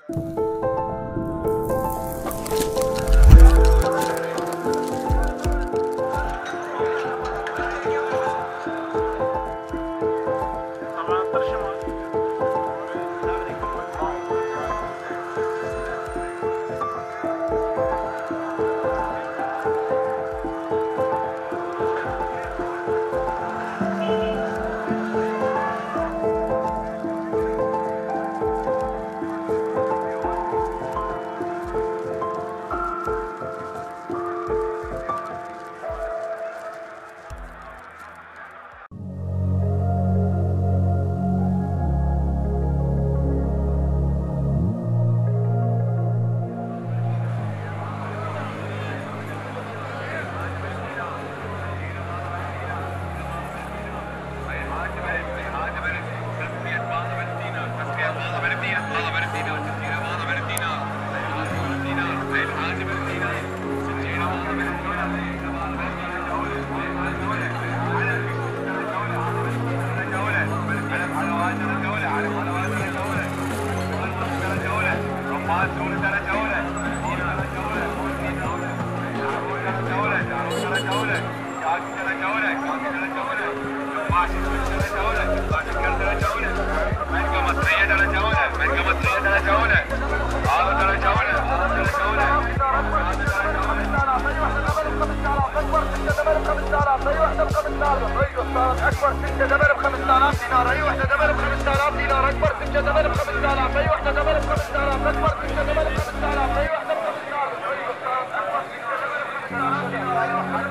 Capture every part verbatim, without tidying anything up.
اكبر سكه زباله ب خمسة آلاف دينار، اي وحده زباله ب خمسة آلاف دينار، اكبر سكه زباله ب خمسة آلاف، اي وحده زباله ب خمسة آلاف، اكبر سكه زباله ب خمسة آلاف، اي وحده ب خمسة آلاف، اكبر سكه زباله ب خمسة آلاف دينار، اي وحده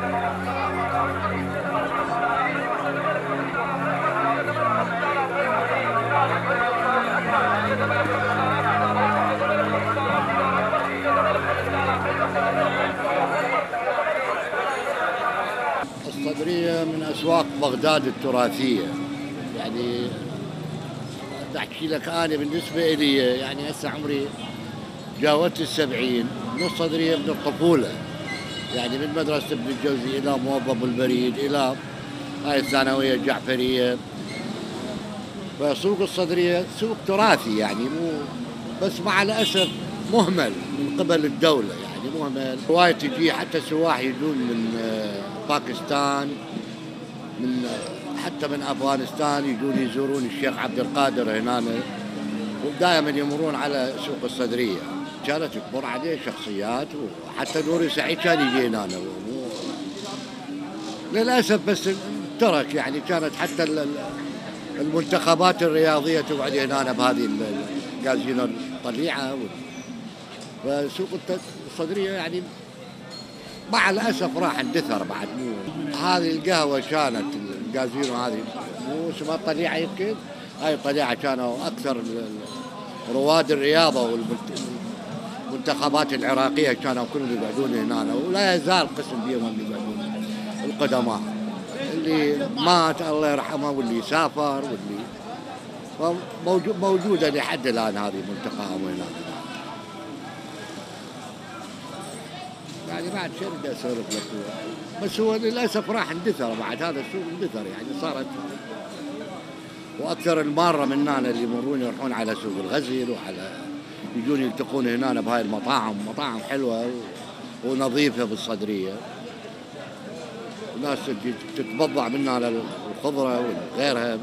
الصدرية من أسواق بغداد التراثية. يعني أحكي لك أنا بالنسبة إلي يعني هسه عمري جاوزت السبعين، من الصدرية من الطفولة، يعني من مدرسة ابن الجوزي إلى موظف البريد إلى هاي الثانوية الجعفرية. فسوق الصدرية سوق تراثي يعني، مو بس مع الأسف مهمل من قبل الدولة، يعني مهمل. هواية تجي حتى سواح يجون من باكستان، من حتى من أفغانستان يجون يزورون الشيخ عبد القادر هنا، ودائما يمرون على سوق الصدرية. كانت تمر عليه شخصيات، وحتى نوري سعيد كان يجي هنا. للأسف بس ترك، يعني كانت حتى المنتخبات الرياضية تقعد هنا بهذه الكازينو الطليعة. فسوق الصدرية يعني مع الأسف راح اندثر بعد. مو هذه القهوة كانت الكازينو هذه مو اسمها الطليعة، يمكن هاي الطليعة كانوا أكثر رواد الرياضة والمنتخبات العراقية كانوا كلهم يقعدون هنا، ولا يزال قسم بيهم اللي يقعدون القدماء، اللي مات الله يرحمه واللي سافر واللي موجودة لحد الآن هذه منطقة هنا. يعني بعد شيء بدي اسولف لك، بس هو للاسف راح اندثر بعد هذا السوق، اندثر يعني صارت. واكثر الماره من هنا اللي يمرون يروحون على سوق الغزل، وعلى يجون يلتقون هنا بهاي المطاعم، مطاعم حلوه ونظيفه بالصدريه، وناس تتبضع منها الخضره وغيرها.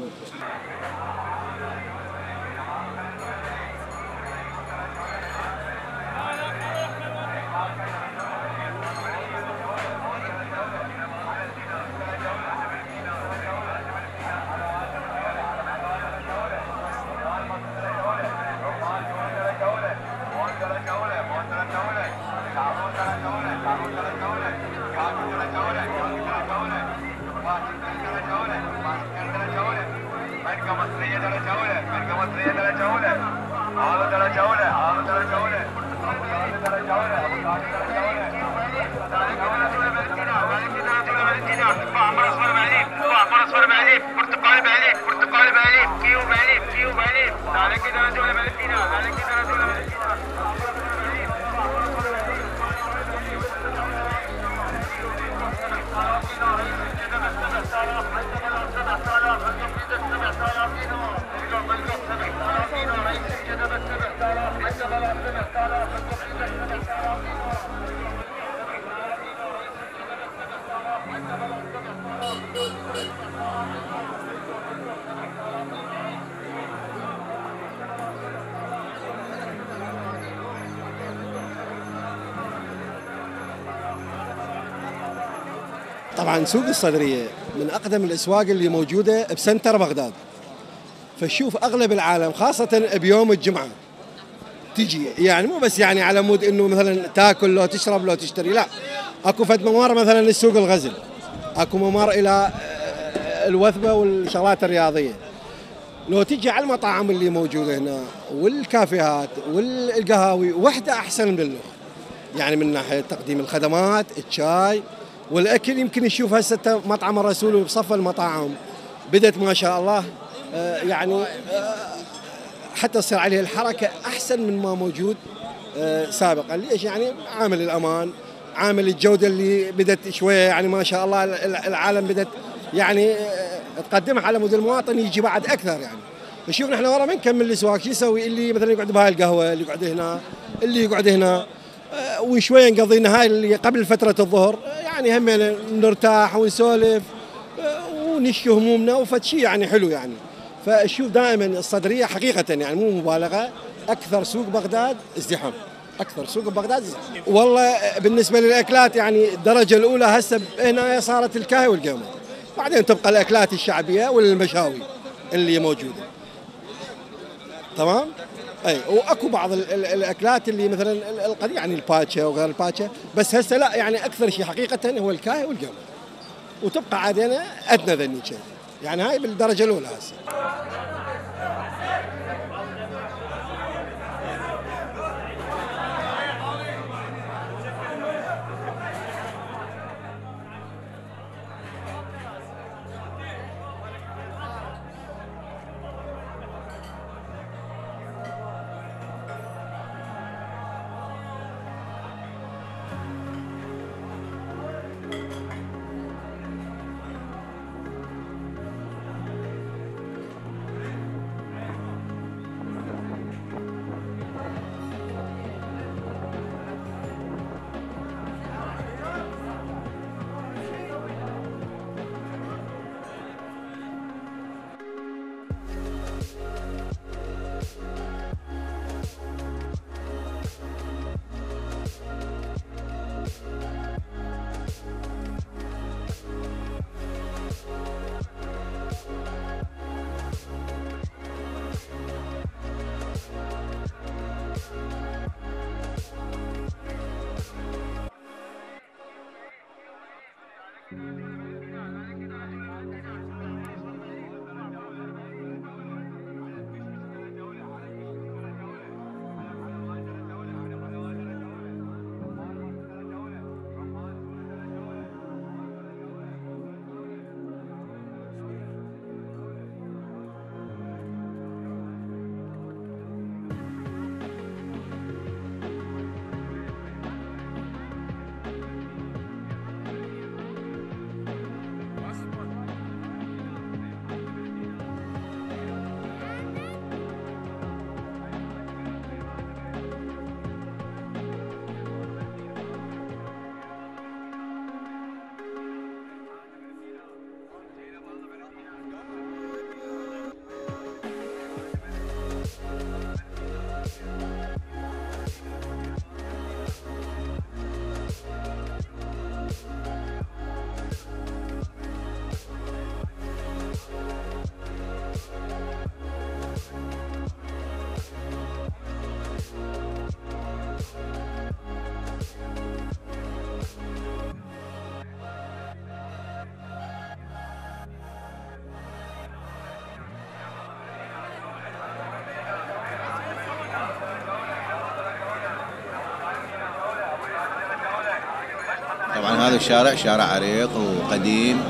طبعا سوق الصدرية من أقدم الأسواق اللي موجودة بسنتر بغداد، فشوف أغلب العالم خاصة بيوم الجمعة تجي، يعني مو بس يعني على مود إنه مثلا تاكل لو تشرب لو تشتري، لا، أكو فد ممر مثلا للسوق الغزل، أكو ممر إلى الوثبة والشغلات الرياضية. لو تجي على المطاعم اللي موجودة هنا والكافيهات والقهاوي وحدة أحسن من الأخرى، يعني من ناحية تقديم الخدمات، الشاي والأكل. يمكن يشوف هسه مطعم الرسول بصف المطاعم بدت ما شاء الله يعني حتى تصير عليه الحركة أحسن من ما موجود سابقا. ليش؟ يعني عامل الأمان، عامل الجودة اللي بدت شوية يعني ما شاء الله العالم بدت يعني تقدمها على مود المواطن يجي بعد أكثر. يعني نشوف نحن ورا من كمل الأسواق شو يسوي، اللي مثلا يقعد بهاي القهوة، اللي يقعد هنا، اللي يقعد هنا، وشوية نقضي النهاية اللي قبل فترة الظهر يعني هم نرتاح ونسولف ونشكي همومنا وفتشي يعني حلو. يعني فشوف دائما الصدرية حقيقة يعني مو مبالغة أكثر سوق بغداد ازدحام، أكثر سوق بغداد ازدحام. والله بالنسبة للأكلات يعني الدرجة الأولى هسه هنا صارت الكاهي والقمر، بعدين تبقى الأكلات الشعبية والمشاوي اللي موجودة. تمام؟ اي واكو بعض الاكلات اللي مثلا القديم يعني الباتشا وغير الباتشا، بس هسه لا يعني اكثر شيء حقيقه هو الكاهي والقمر، وتبقى عادنا ادنى ذني شيء، يعني هاي بالدرجه الاولى هسه. طبعا هذا الشارع شارع عريق وقديم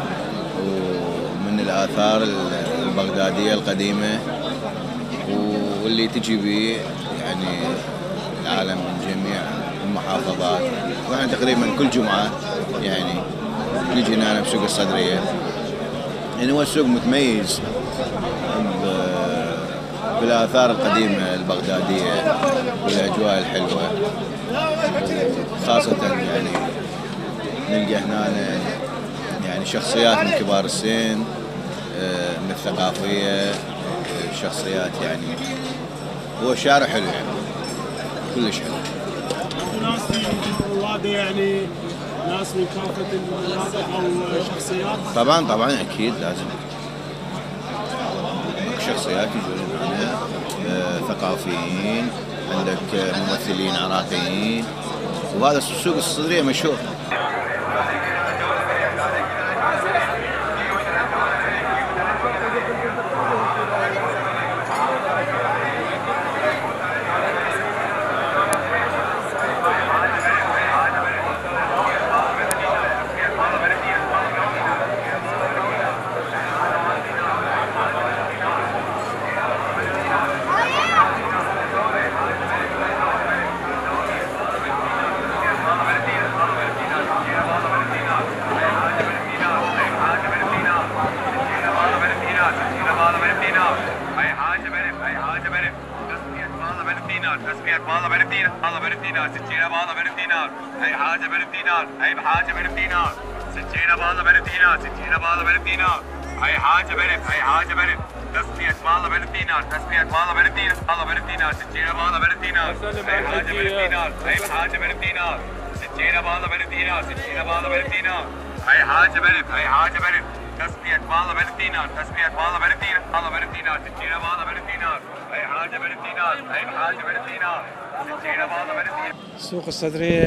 ومن الآثار البغدادية القديمة، واللي تجي به يعني العالم من جميع المحافظات، ونحن تقريبا كل جمعة يعني نجي هنا بسوق الصدرية. يعني هو السوق متميز بالآثار القديمة البغدادية والأجواء الحلوة، خاصة يعني نلقى هنا يعني شخصيات من كبار السن، من الثقافية، شخصيات يعني هو شارع حلو يعني كلش حلو. ناس هذا يعني ناس من كافة المناطق أو شخصيات؟ طبعا طبعا أكيد لازم شخصيات يجون هنا، ثقافيين، عندك ممثلين عراقيين، وهذا السوق الصدرية مشهور. هي حاجة بألف دينار، هي بحاجة بألف دينار، سكينة بالله بألف دينار، سكينة بالله بألف دينار، هي حاجة بألف، هي حاجة بألف، تسمية بالله بألف دينار، تسمية بالله بألف دينار، بالله بألف دينار، سكينة بالله بألف دينار، هي حاجة بألف دينار، هي بحاجة بألف دينار، سكينة بالله بألف دينار، سكينة بالله بألف دينار، هي حاجة بألف، هي حاجة بألف، تسمية بالله بألف دينار، تسمية بالله بألف دينار، بالله بألف دينار، سكينة بالله بألف دينار، هي حاجة بألف دينار، هي بحاجة بألف دينار، سكينة بالله بألف دينار. السوق الصدرية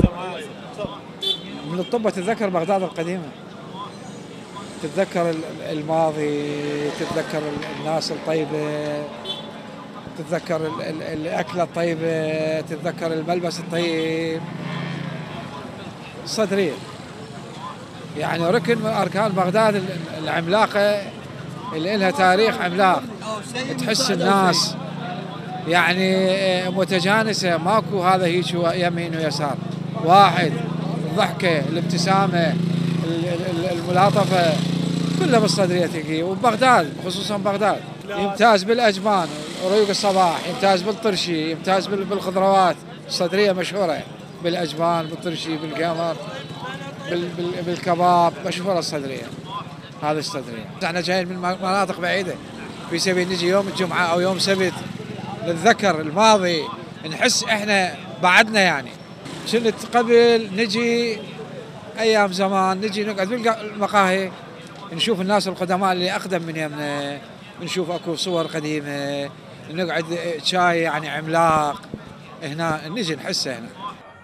من الطب تتذكر بغداد القديمة، تتذكر الماضي، تتذكر الناس الطيبة، تتذكر الأكلة الطيبة، تتذكر الملبس الطيب. الصدرية يعني ركن من أركان بغداد العملاقة اللي لها تاريخ عملاق، تحس الناس يعني متجانسة، ماكو هذا هيك يمين ويسار، واحد، الضحكة، الابتسامة، الملاطفة، كلها بالصدرية تلقيه. وبغداد خصوصا بغداد يمتاز بالأجبان، ريوق الصباح، يمتاز بالطرشي، يمتاز بالخضروات. الصدرية مشهورة بالأجبان، بالطرشي، بالقمر، بالكباب، مشهورة الصدرية. هذه الصدرية. احنا جايين من مناطق بعيدة في سبيل نجي يوم الجمعة أو يوم سبت نتذكر الماضي، نحس احنا بعدنا يعني. كنت قبل نجي ايام زمان نجي نقعد بالمقاهي نشوف الناس القدماء اللي اقدم من يمنا، نشوف اكو صور قديمه، نقعد شاي يعني عملاق هنا، نجي نحسه هنا.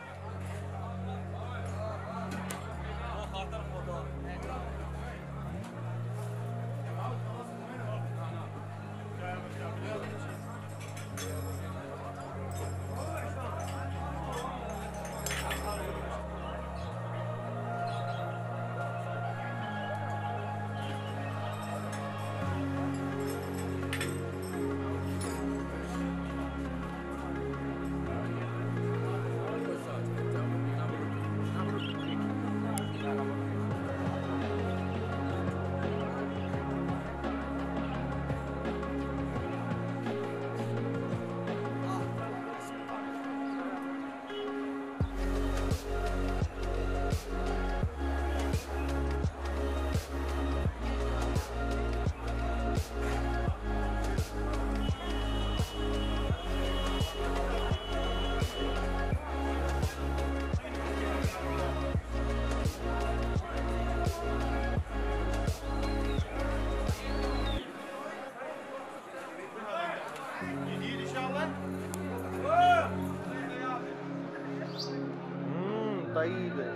طيبة.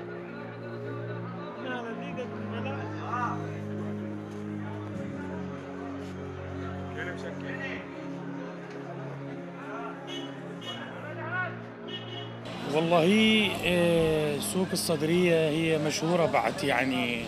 والله سوق الصدرية هي مشهورة بعد يعني،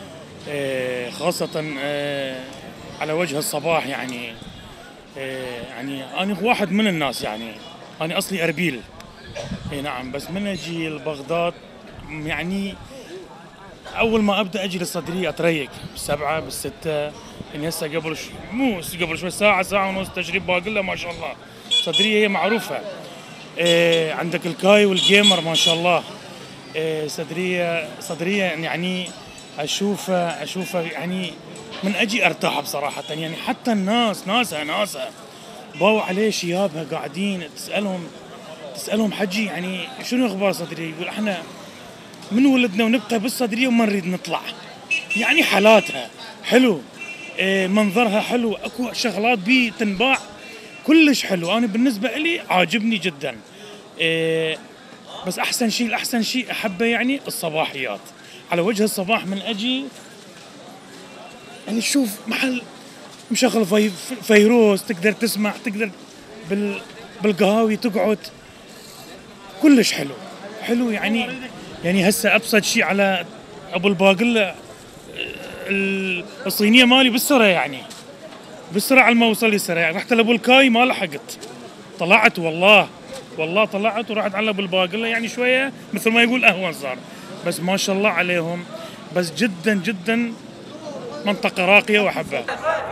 خاصة على وجه الصباح يعني. يعني أنا واحد من الناس يعني، أنا أصلي أربيل. اي نعم، بس من اجي لبغداد يعني اول ما ابدا اجي للصدريه اتريق بالسبعه بالسته. يعني هسه قبل ش... مو قبل شوي ساعه ساعه ونص تجريب باقي له ما شاء الله الصدريه هي معروفه. إيه عندك الكاي والجيمر ما شاء الله. إيه صدريه صدريه يعني اشوفه اشوفه يعني من اجي ارتاح بصراحه. يعني حتى الناس ناسها ناسها باو عليه شيابها قاعدين تسالهم تسالهم حجي يعني شنو اخبار صدريه؟ يقول احنا من ولدنا ونبقى بالصدريه وما نريد نطلع. يعني حالاتها حلو، إيه منظرها حلو، اكو شغلات بي تنباع كلش حلو. انا بالنسبه لي عاجبني جدا. إيه بس احسن شيء الاحسن شيء احبه يعني الصباحيات. على وجه الصباح من اجي يعني شوف محل مشغل في فيروز، تقدر تسمع، تقدر بال بالقهاوي تقعد، كلش حلو حلو. يعني يعني هسه ابسط شيء على ابو الباقله الصينيه مالي بالسرعه، يعني بالسرعه على ما وصل لي السرعه. رحت لابو الكاي ما لحقت، طلعت والله والله طلعت ورحت على ابو الباقله. يعني شويه مثل ما يقول اهون صار، بس ما شاء الله عليهم. بس جدا جدا منطقه راقيه واحبها.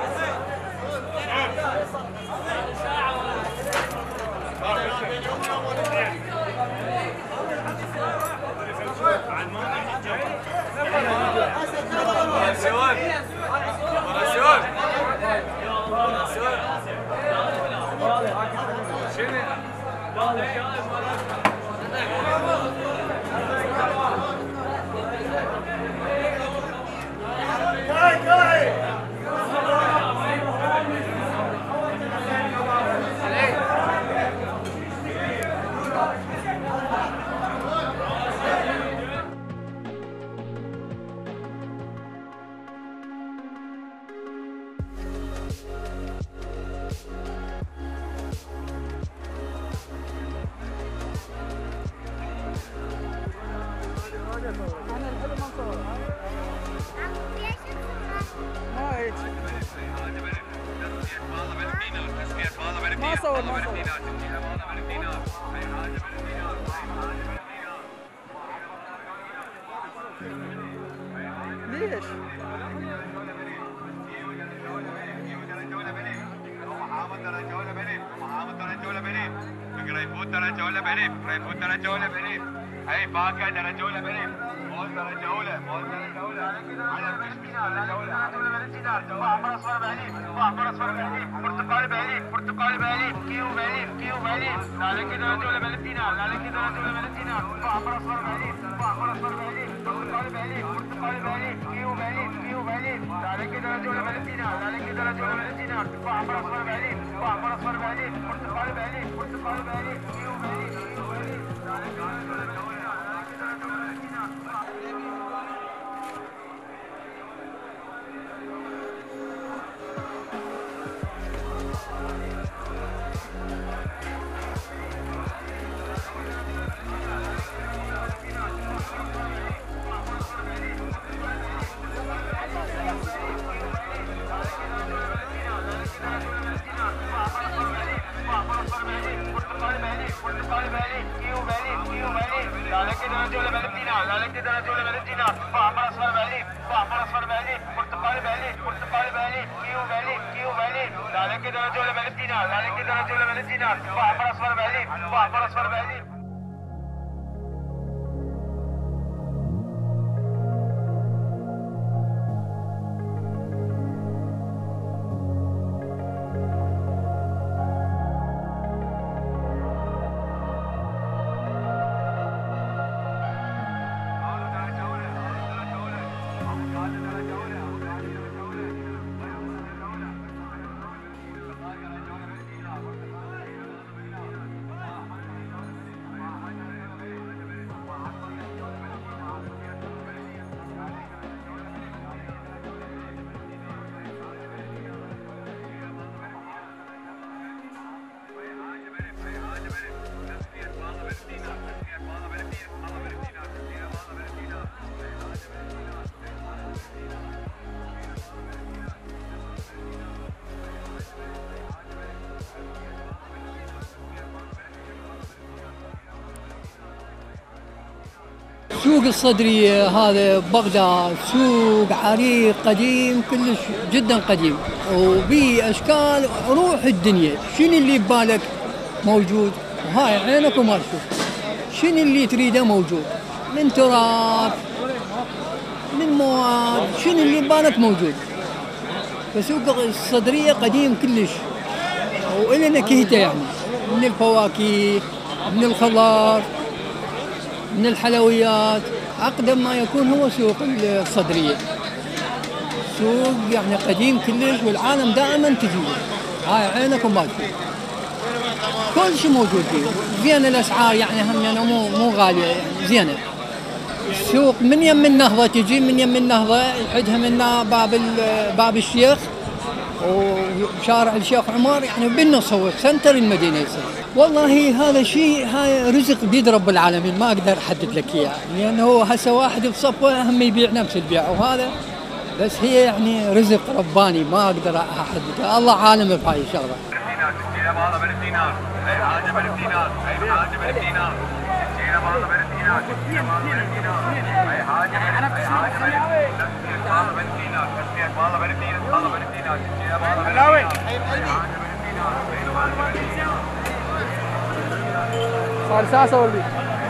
ما صور ما صور ليش؟ هي باقة درجة أولى بليم، مول درجة أولى، مول درجة أولى، على فيش درجة أولى، أحمر أصفر بعليم، أحمر أصفر بعليم، برتقالي بعليم، برتقالي بعليم، كيو بعليم، كيو بعليم، على كده درجة أولى بليم دينار، على كده درجة أولى بليم دينار، أحمر أصفر بعليم، أحمر أصفر بعليم، برتقالي بعليم، برتقالي بعليم، كيو بعليم، كيو بعليم، على كده درجة أولى بليم دينار، على كده درجة أولى بليم دينار، أحمر أصفر بعليم، أحمر أصفر بعليم، برتقالي بعليم، برتقالي بعليم، كيو بعليم، كيو بعليم، على كده درجة أولى سوق الصدرية هذا بغداد سوق عريق قديم كلش جدا قديم وبي أشكال روح الدنيا. شنو اللي ببالك موجود، وهاي عينك وما تشوف. شنو اللي تريده موجود، من تراث من مواد، شنو اللي ببالك موجود. فسوق الصدرية قديم كلش وإلى نكهته، يعني من الفواكه، من الخضار، من الحلويات. أقدم ما يكون هو سوق الصدرية، سوق يعني قديم كلش، والعالم دائما تجي. هاي عينك وما تشوف، كل شيء موجود فيه. زين الأسعار يعني هم يعني مو مو غالية، يعني زينة. السوق من يم النهضة تجي، من يم النهضة يحدها منا باب باب الشيخ وشارع الشيخ عمر، يعني بالنص هو سنتر المدينة يصير. والله هذا شيء، هاي رزق بيد رب العالمين، ما اقدر احدد لك اياه، لان هو هسه واحد بصفه هم يبيع نفس البيع وهذا، بس هي يعني رزق رباني ما اقدر احدده، الله عالم بهاي الشغله. صار ساسه ولا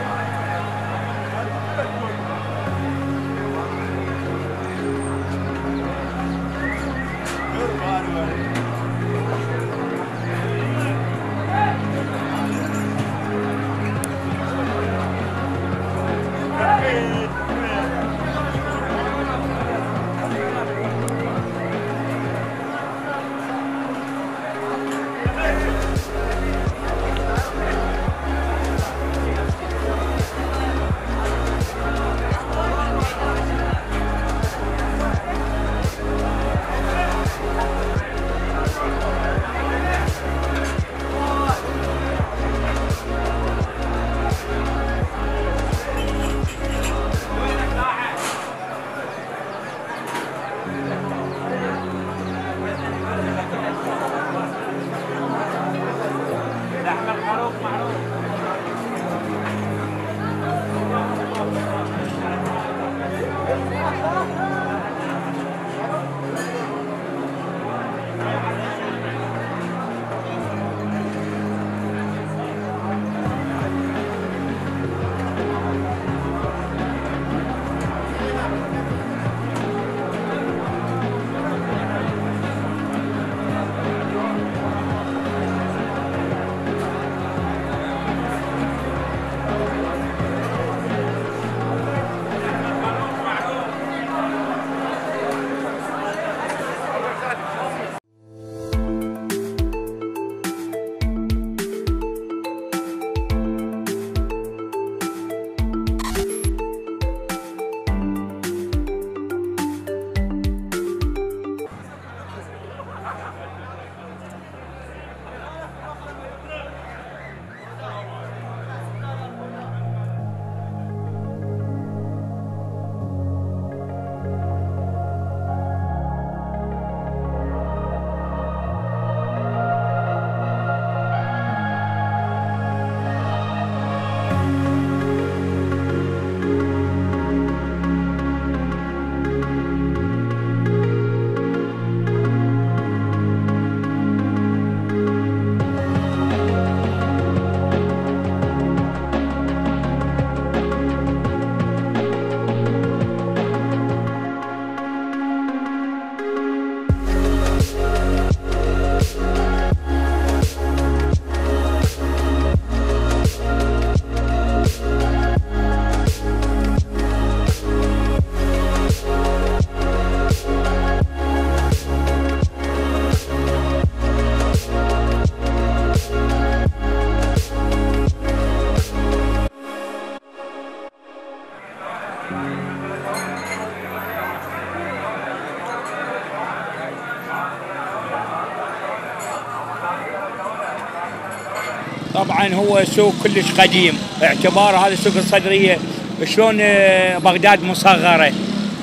طبعا هو سوق كلش قديم، باعتبار هذا السوق الصدريه شلون بغداد مصغره،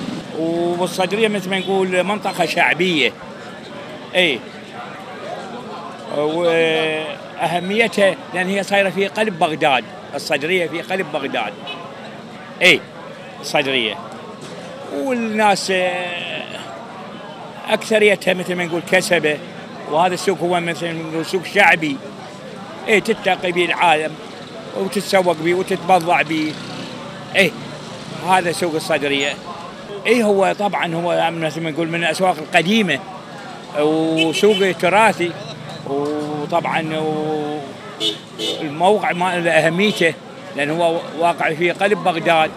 والصدريه مثل ما نقول منطقه شعبيه. اي واهميتها لان هي صايره في قلب بغداد، الصدريه في قلب بغداد. اي الصدريه، والناس اكثريتها مثل ما نقول كسبه، وهذا السوق هو مثل ما نقول سوق شعبي. اي تلتقي به العالم وتتسوق به وتتبضع به. اي هذا سوق الصدريه. اي هو طبعا هو مثل ما نقول من الاسواق القديمه وسوق تراثي، وطبعا الموقع ما اهميته لانه هو واقع في قلب بغداد.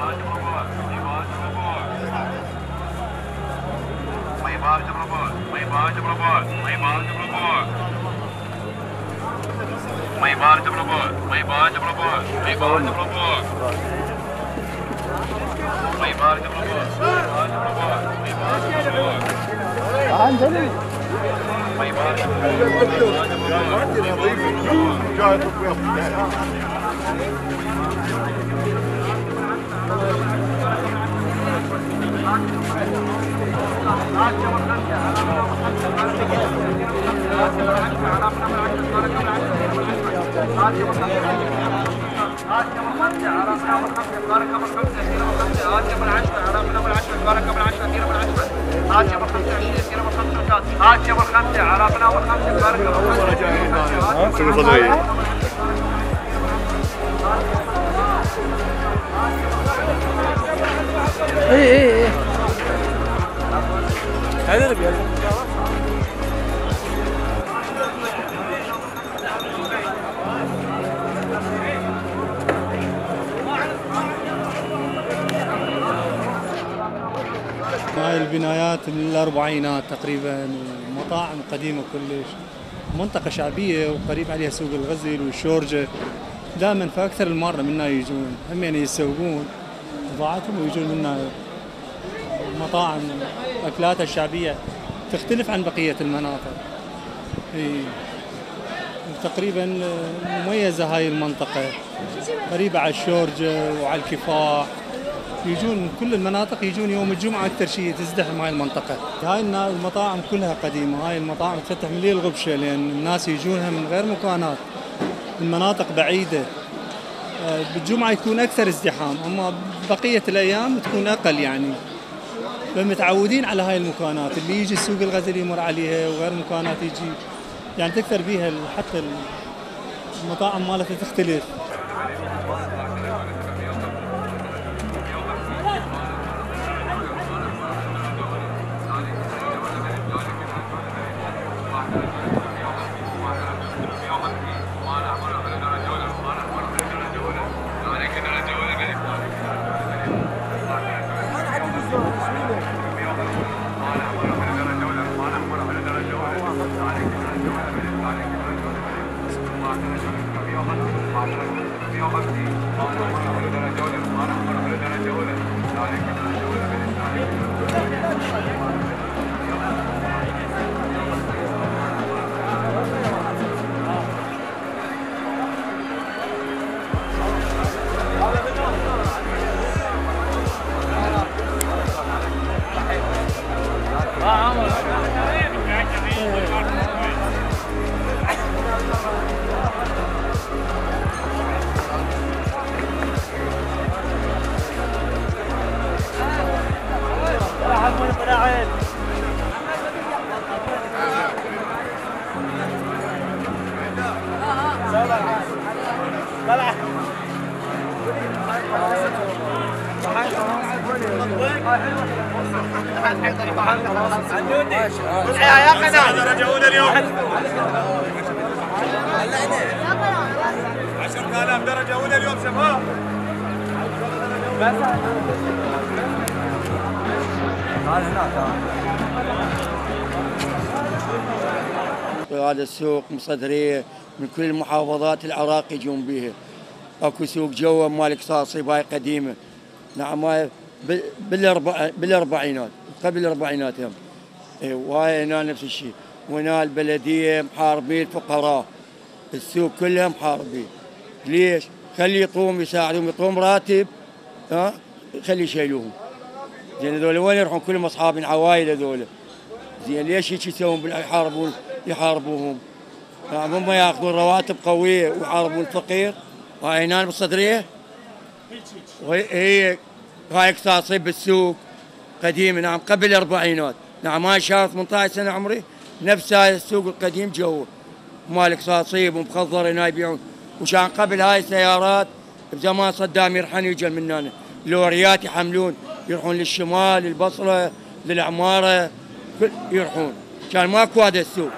اي اي اي هذا اللي بيعرف. هاي البنايات من الأربعينات تقريبا، مطاعم قديمة كلش، منطقة شعبية وقريب عليها سوق الغزل والشورجة. دائما فأكثر المرة منا يجون هم يعني يسوقون بضاعتهم ويجون منا. مطاعم أكلاتها الشعبية تختلف عن بقية المناطق. إيه. تقريبا مميزة هاي المنطقة، قريبة على الشورجة وعلى الكفاح. يجون من كل المناطق، يجون يوم الجمعة أكثر شيء تزدحم هاي المنطقة. هاي المطاعم كلها قديمة، هاي المطاعم تفتح من ليل الغبشة لأن الناس يجونها من غير مكانات، من مناطق بعيدة. بالجمعة يكون أكثر ازدحام، أما بقية الأيام تكون أقل يعني. فمتعودين على هاي المكانات، اللي يجي السوق الغزل يمر عليها وغير مكانات يجي يعني تكثر بيها، حتى المطاعم مالتها تختلف. يا قناة رجعونا اليوم عشرة آلاف درجة أولى اليوم شباب. هذا السوق مصدرية من كل المحافظات العراق يجون بيها. اكو سوق جوا مال قصاصي باي قديمة. نعم هاي بالأربع بالأربعينات قبل الأربعينات هم. إيه وهاي هنا نفس الشيء، وهنا البلدية محاربين الفقراء، السوق كلها محاربين. ليش؟ خلي يطوم يساعدهم، يطوم راتب ها خلي يشيلوهم. زين هذول وين يروحون؟ كلهم اصحاب عوائل هذول. زين ليش هيك يسوون؟ يحاربون يحاربوهم. نعم هم ياخذون رواتب قوية ويحاربون الفقير. هاي هنا بالصدرية هي هاي قصاصي بالسوق قديم. نعم قبل الأربعينات. نعم هاي شهر ثمانية عشر سنة عمري، نفس هاي السوق القديم جوا مالك صاصيب ومخضر هنا يبيعون. وشان قبل هاي السيارات بزمان صدام يرحل يجل من هنا لوريات يحملون يروحون للشمال للبصره للعماره يروحون، كان ماكو هذا السوق.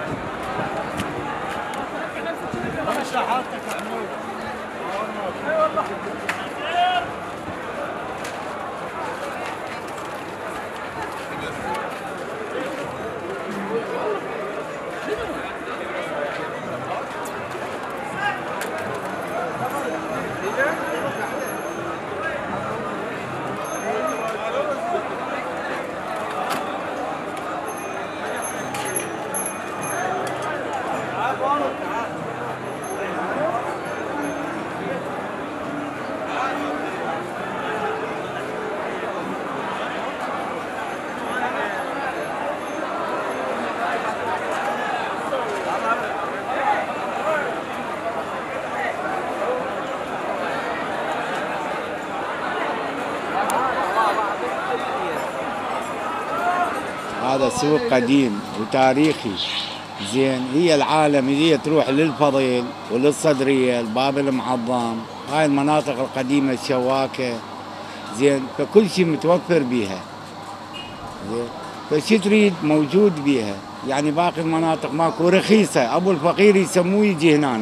هذا سوق قديم وتاريخي زين. هي العالم هي تروح للفضيل وللصدريه الباب المعظم، هاي المناطق القديمه الشواكه زين، فكل شيء متوفر بيها زين، فشي تريد موجود بيها. يعني باقي المناطق ماكو، رخيصه، ابو الفقير يسموه يجي هنا.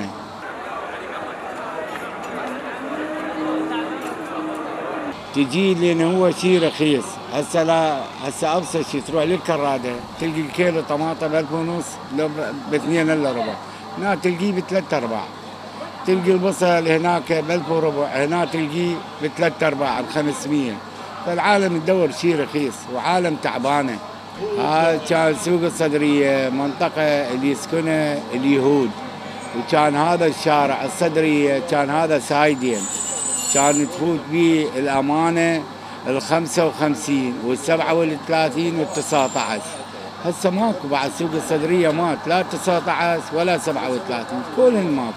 تجي لان هو شيء رخيص. هسه لا هسه ابسط شيء تروح للكراده تلقي الكيلو طماطم بألف ونص لو باثنين الا ربع، هنا تلقيه بثلاث ارباع. تلقي البصل هناك بألف وربع، هنا تلقيه بثلاث ارباع بخمسمية. فالعالم تدور شيء رخيص وعالم تعبانه. هذا كان سوق الصدريه منطقه اللي يسكنها اليهود، وكان هذا الشارع الصدريه كان هذا سايدين، كان تفوت به الامانه الخمسة وخمسين والسبعة والثلاثين والتسعة عشر. هسه ماكو بعد سوق الصدريه مات، لا تسعة عشر ولا سبعة وثلاثين، كلهن ماكو.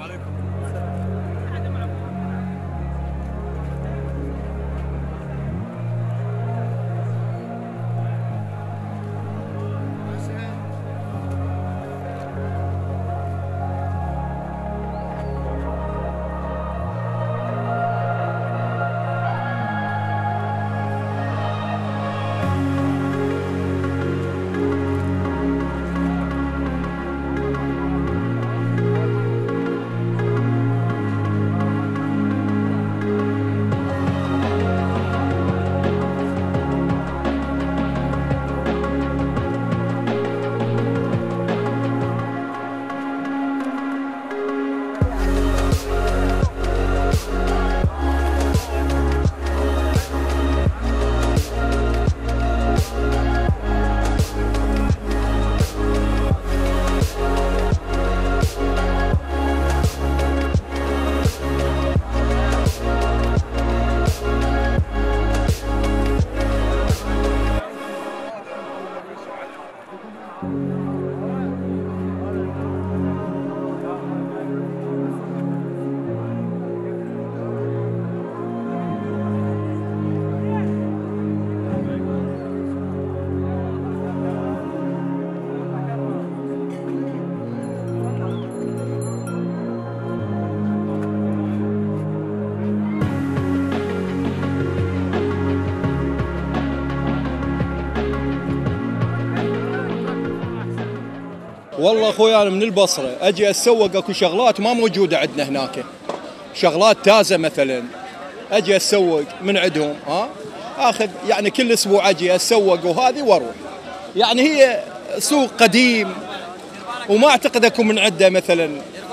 والله اخوي انا من البصره اجي اتسوق اكو شغلات ما موجوده عندنا هناك، شغلات تازه مثلا اجي اتسوق من عندهم، ها اخذ يعني كل اسبوع اجي اتسوق وهذه واروح. يعني هي سوق قديم وما اعتقد اكو من عنده مثلا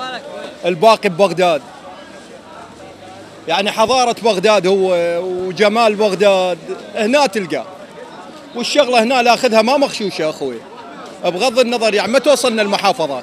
الباقي ببغداد. يعني حضاره بغداد هو وجمال بغداد هنا تلقاه، والشغله هنا لاخذها ما مغشوشه اخوي، بغض النظر يعني ما توصلنا المحافظات.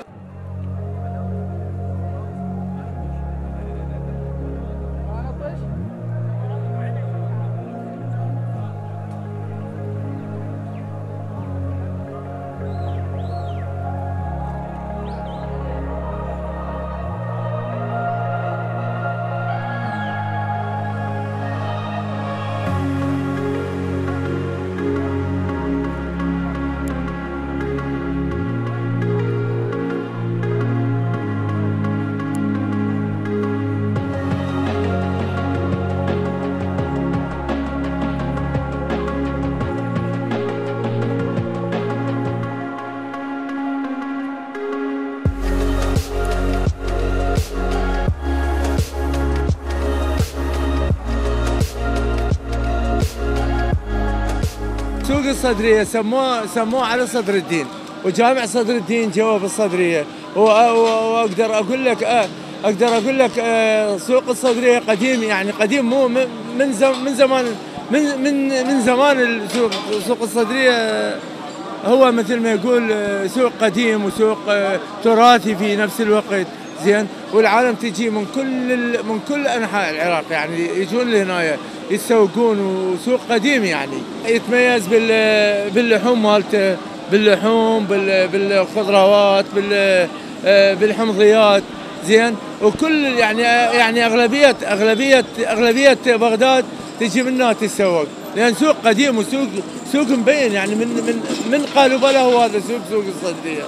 الصدرية سموه سموه على صدر الدين، وجامع صدر الدين جوا بالصدرية. واقدر اقول لك اقدر اقول لك سوق الصدرية قديم، يعني قديم مو من من زمان من من من زمان السوق سوق الصدرية هو مثل ما يقول سوق قديم وسوق تراثي في نفس الوقت. زين، والعالم تجي من كل من كل انحاء العراق، يعني يجون لهنا يتسوقون، وسوق قديم يعني يتميز بال باللحوم مالته، باللحوم بالخضروات بالحمضيات. زين، وكل يعني يعني اغلبيه اغلبيه اغلبيه بغداد تجي منها تتسوق، لان سوق قديم وسوق سوق مبين، يعني من من من قالوا بلا هو هذا سوق سوق الصدرية.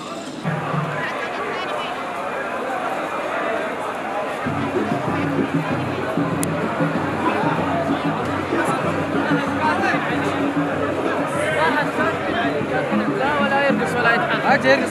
لا ولا يرقص ولا يتحرك. هات يرقص.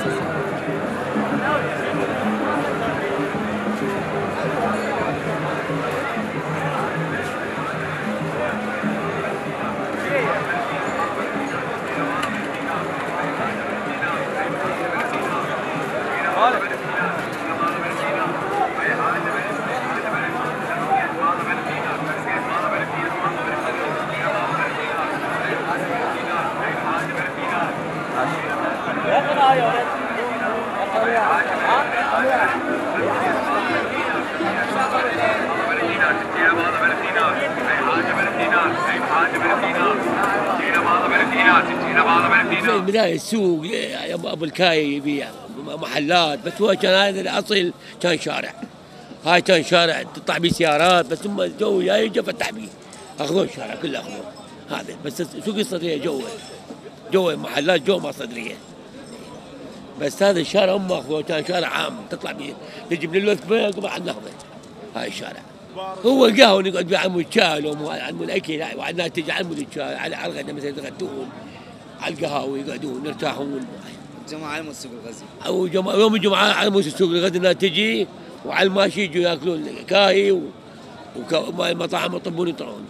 في البداية السوق ابو الكاي يبيع محلات، بس هو كان هذا الاصل كان شارع. هاي كان شارع تطلع بيه سيارات، بس هم جو جاي جو فتح بيه، اخذون الشارع كله اخذون هذا. بس سوق الصدرية جوه جوه محلات جوه ما صدرية، بس هذا الشارع هم اخذوه، كان شارع عام تطلع بيه تجي من الوثبة وبعد ناخذه. هاي الشارع هو القهوة نقعد بيه على الشاي وعلى الاكل، وعلى الناس تجي على الشاي على الغداء مثلا يتغدون على القهاوي يقعدون يرتاحون. جماعة على مود سوق الغزي، او جماعة يوم الجمعة على مود سوق الغزي الناس تجي، وعلى الماشي يجوا ياكلون كاهي ومطاعم يطبون يطلعون.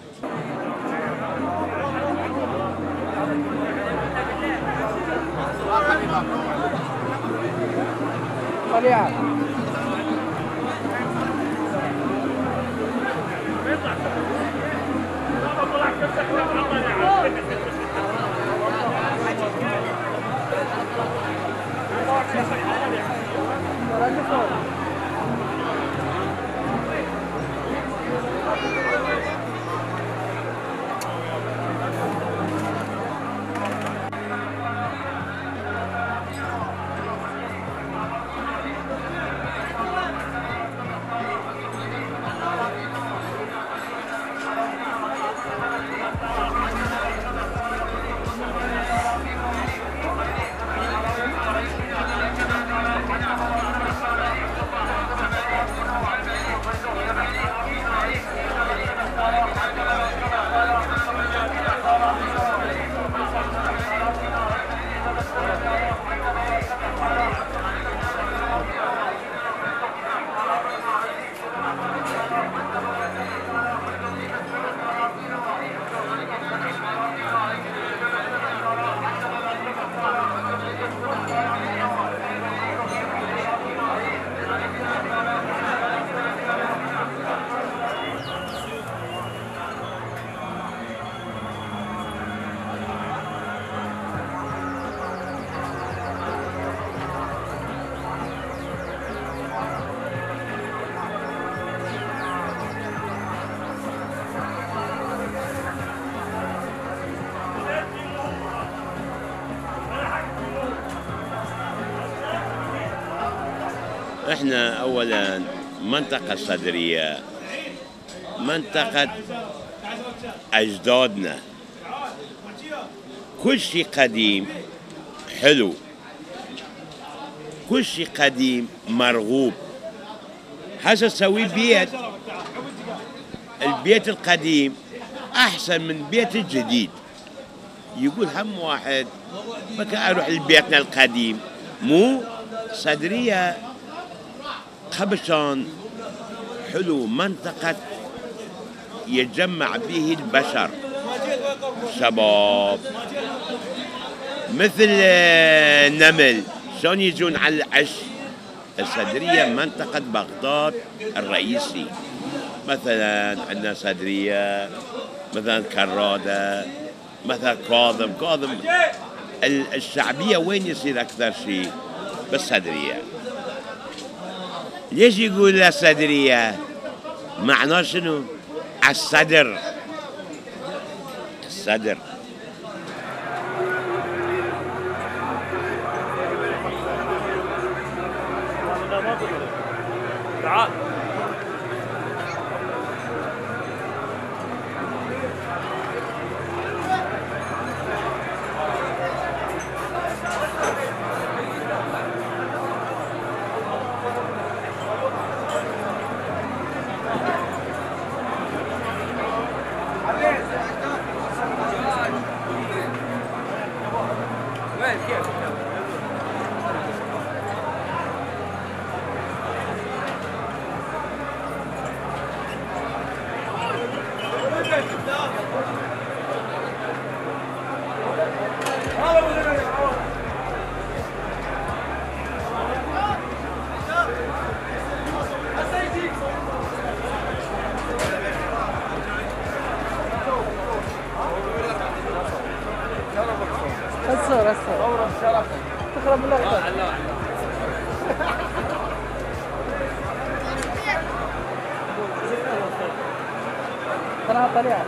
احنا اولا منطقة الصدرية منطقة اجدادنا، كل شيء قديم حلو، كل شيء قديم مرغوب. هسه تسوي بيت، البيت القديم احسن من بيت الجديد. يقول هم واحد بكى اروح لبيتنا القديم، مو صدرية خبشان حلو، منطقة يتجمع به البشر، شباب مثل آه، النمل شلون يجون على العش. الصدرية منطقة بغداد الرئيسي، مثلا عندنا صدرية، مثلا كرادة، مثلا كاظم. كاظم الشعبية وين يصير أكثر شيء؟ بالصدرية. ليش يقول الصدرية؟ معناه شنو؟ على الصدر. الصدر. تعال. الصور الصور تخرب اللقطة. ترى طلع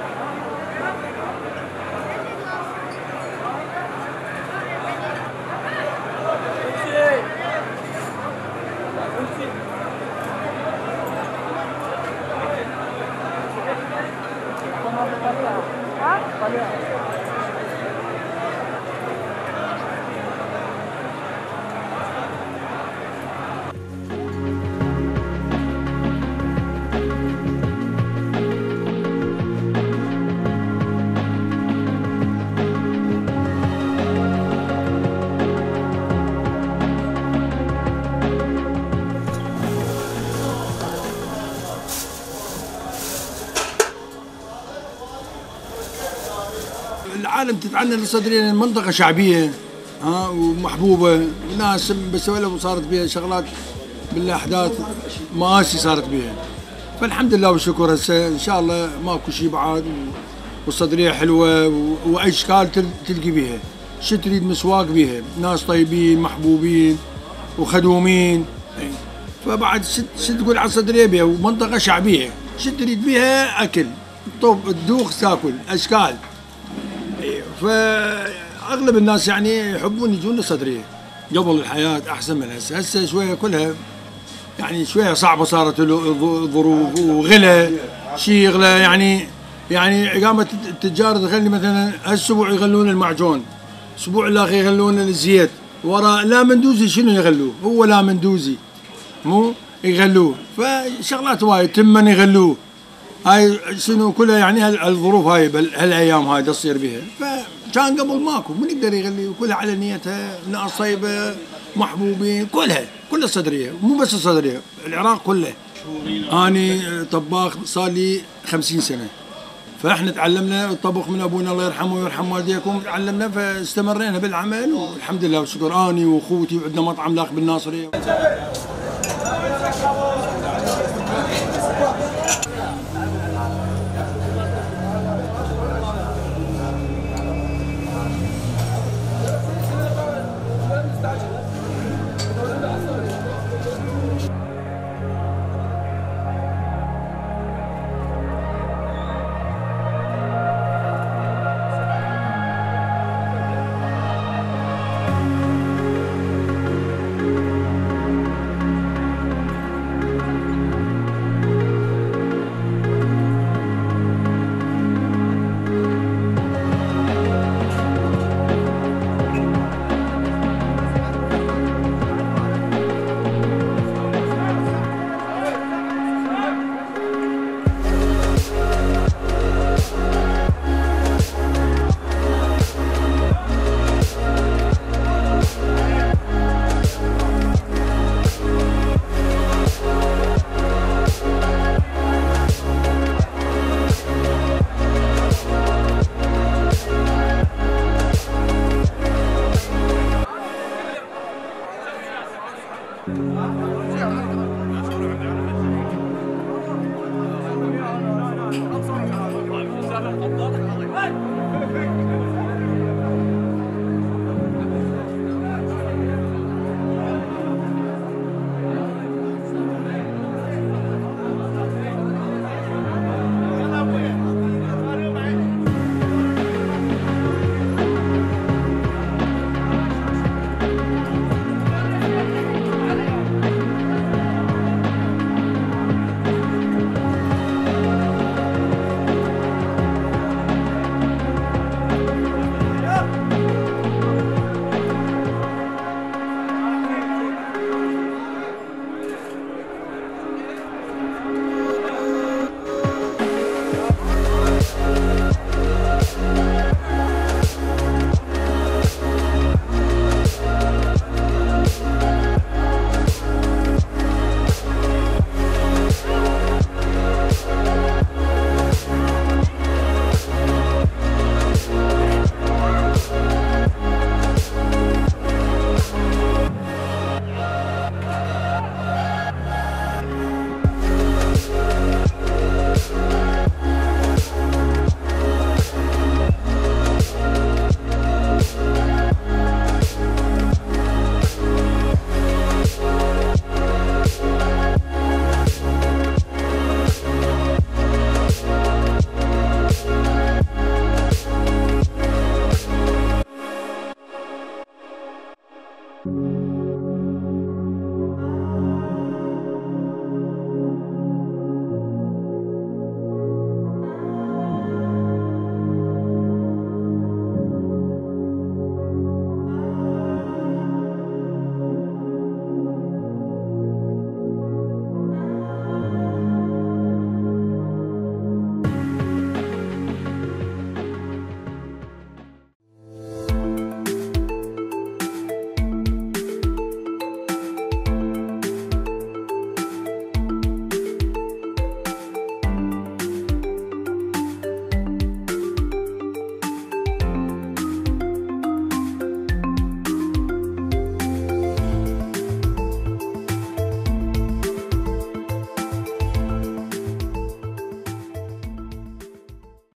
العالم تتعنى الصدرية منطقة شعبية ها ومحبوبة، ناس بسوي لهم صارت بها شغلات بالاحداث مآسي صارت بها، فالحمد لله والشكر. هسه ان شاء الله ماكو شيء بعد، والصدرية حلوة واشكال تلقي بها، شو تريد مسواق بها، ناس طيبين محبوبين وخدومين، فبعد شو تقول على الصدرية بها، ومنطقة شعبية شو تريد بها اكل طب تدوخ تاكل اشكال. فاغلب الناس يعني يحبون يجون الصدريه. قبل الحياه احسن من هسه، هسه شويه كلها يعني شويه صعبه صارت الظروف وغلا شيء يغلى، يعني يعني اقامه التجار تخلي مثلا هالاسبوع يغلون المعجون، الاسبوع الاخر يغلون الزيت، ورا لا مندوزي شنو يغلوه؟ هو لا مندوزي مو يغلوه، فشغلات وايد تمن يغلوه. هاي شنو كلها يعني الظروف هاي هالايام هاي تصير بها، فكان قبل ماكو من يقدر يغلي، وكلها على نيتها، ناس طيبه محبوبين، كلها كلها صدريه، مو بس الصدريه، العراق كله. اني طباخ صار لي خمسين سنه، فاحنا تعلمنا الطبخ من ابونا الله يرحمه ويرحم والديكم، تعلمنا فاستمرينا بالعمل والحمد لله والشكر. اني واخوتي وعندنا مطعم لاق بالناصريه. الصدريه